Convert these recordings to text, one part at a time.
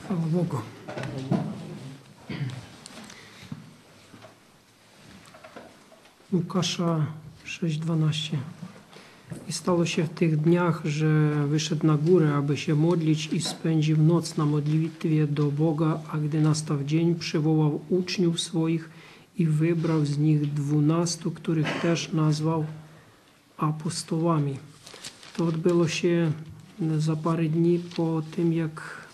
Chwała Bogu. Łukasza 6:12. I stało się w tych dniach, że wyszedł na górę, aby się modlić i spędził noc na modlitwie do Boga, a gdy nastał dzień, przywołał uczniów swoich i wybrał z nich 12, których też nazwał apostołami. To odbyło się za parę dni po tym, jak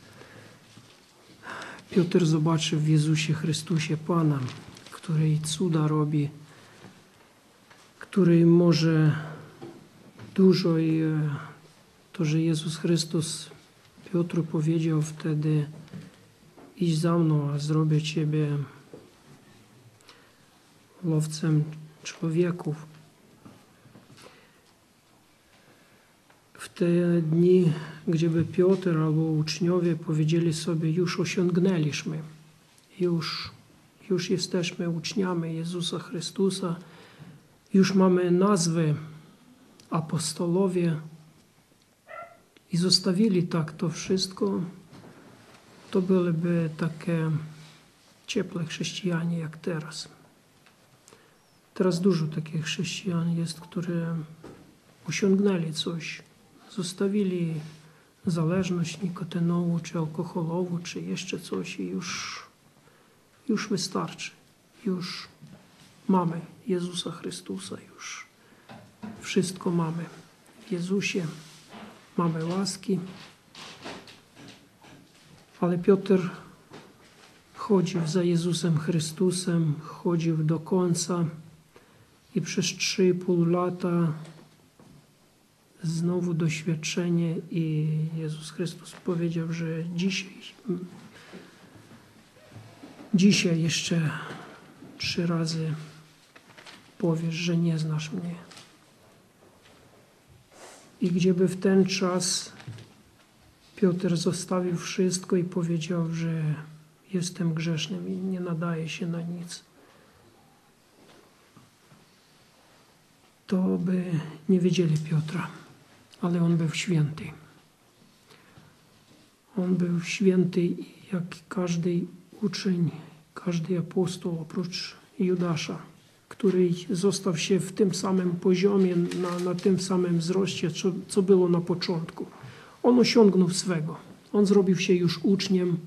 Piotr zobaczył w Jezusie Chrystusie Pana, który cuda robi, który może dużo, i to, że Jezus Chrystus Piotru powiedział wtedy: idź za mną, a zrobię Ciebie łowcem człowieków. W te dni, gdzieby Piotr albo uczniowie powiedzieli sobie: już osiągnęliśmy, już jesteśmy uczniami Jezusa Chrystusa, już mamy nazwy apostolowie i zostawili tak to wszystko, to byłyby takie ciepłe chrześcijanie jak teraz. Teraz dużo takich chrześcijan jest, które osiągnęli coś, zostawili zależność nikotynową, czy alkoholową, czy jeszcze coś i już wystarczy. Już mamy Jezusa Chrystusa, już wszystko mamy w Jezusie, mamy łaski. Ale Piotr chodził za Jezusem Chrystusem, chodził do końca i przez 3,5 lata znowu doświadczenie i Jezus Chrystus powiedział, że dzisiaj jeszcze 3 razy powiesz, że nie znasz mnie. I gdzieby w ten czas Piotr zostawił wszystko i powiedział, że jestem grzesznym i nie nadaje się na nic, to by nie wiedzieli Piotra, ale on był święty. On był święty jak każdy uczeń, każdy apostoł oprócz Judasza, który został się w tym samym poziomie, na tym samym wzroście, co było na początku. On osiągnął swego. On zrobił się już uczniem.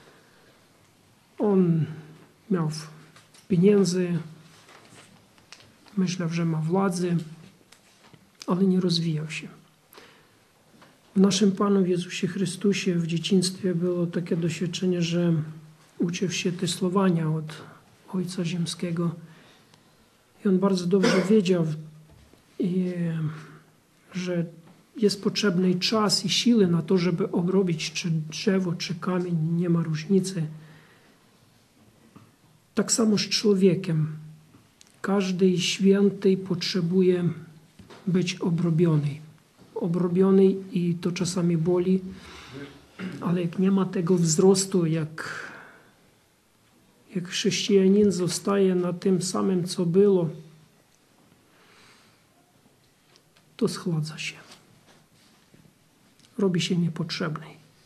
On miał pieniędzy, myślał, że ma władzę, ale nie rozwijał się. W naszym Panu Jezusie Chrystusie w dzieciństwie było takie doświadczenie, że uczył się testowania od Ojca Ziemskiego. I on bardzo dobrze wiedział, że jest potrzebny czas i siły na to, żeby obrobić czy drzewo, czy kamień, nie ma różnicy. Tak samo z człowiekiem. Każdy święty potrzebuje być obrobiony i to czasami boli, ale jak nie ma tego wzrostu, jak chrześcijanin zostaje na tym samym, co było, to schładza się. Robi się niepotrzebny.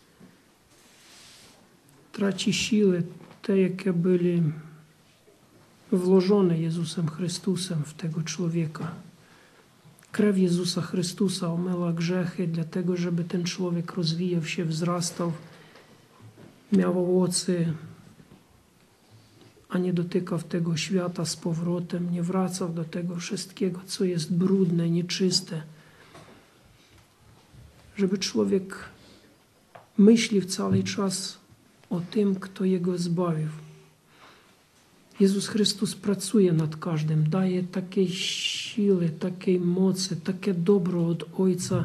Traci siły te, jakie były włożone Jezusem Chrystusem w tego człowieka. Krew Jezusa Chrystusa omyła grzechy, dlatego żeby ten człowiek rozwijał się, wzrastał, miał owoce, a nie dotykał tego świata z powrotem, nie wracał do tego wszystkiego, co jest brudne, nieczyste. Żeby człowiek myślał cały czas o tym, kto jego zbawił. Jezus Chrystus pracuje nad każdym, daje takiej siły, takiej mocy, takie dobro od Ojca.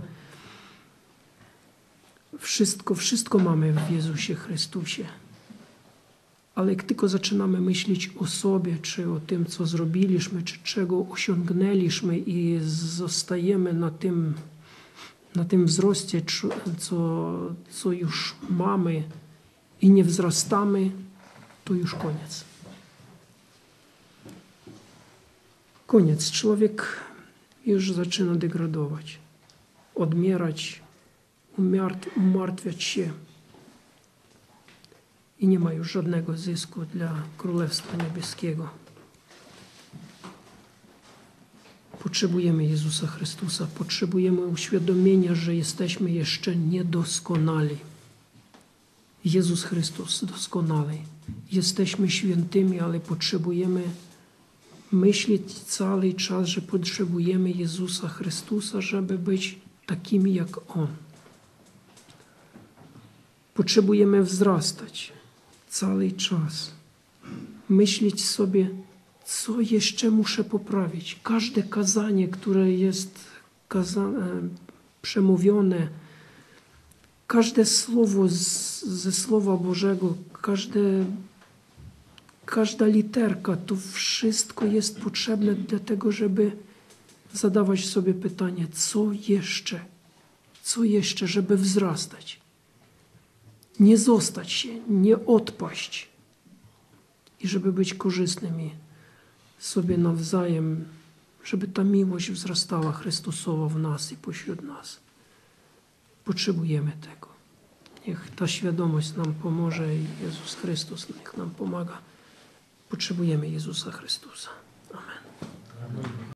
Wszystko mamy w Jezusie Chrystusie. Ale jak tylko zaczynamy myśleć o sobie, czy o tym, co zrobiliśmy, czy czego osiągnęliśmy i zostajemy na tym wzroście, co już mamy i nie wzrastamy, to już koniec. Koniec. Człowiek już zaczyna degradować, odmierać, umartwiać się. i nie ma już żadnego zysku dla Królestwa Niebieskiego. Potrzebujemy Jezusa Chrystusa, potrzebujemy uświadomienia, że jesteśmy jeszcze niedoskonali. Jezus Chrystus doskonały. Jesteśmy świętymi, ale potrzebujemy myśleć cały czas, że potrzebujemy Jezusa Chrystusa, żeby być takimi jak On. Potrzebujemy wzrastać cały czas. Myśleć sobie, co jeszcze muszę poprawić. Każde kazanie, które jest przemówione, każde słowo ze Słowa Bożego, każda literka, to wszystko jest potrzebne do tego, żeby zadawać sobie pytanie, co jeszcze, żeby wzrastać. Nie zostać się, nie odpaść i żeby być korzystnymi sobie nawzajem, żeby ta miłość wzrastała Chrystusowa w nas i pośród nas. Potrzebujemy tego. Niech ta świadomość nam pomoże i Jezus Chrystus niech nam pomaga. Potrzebujemy Jezusa Chrystusa. Amen.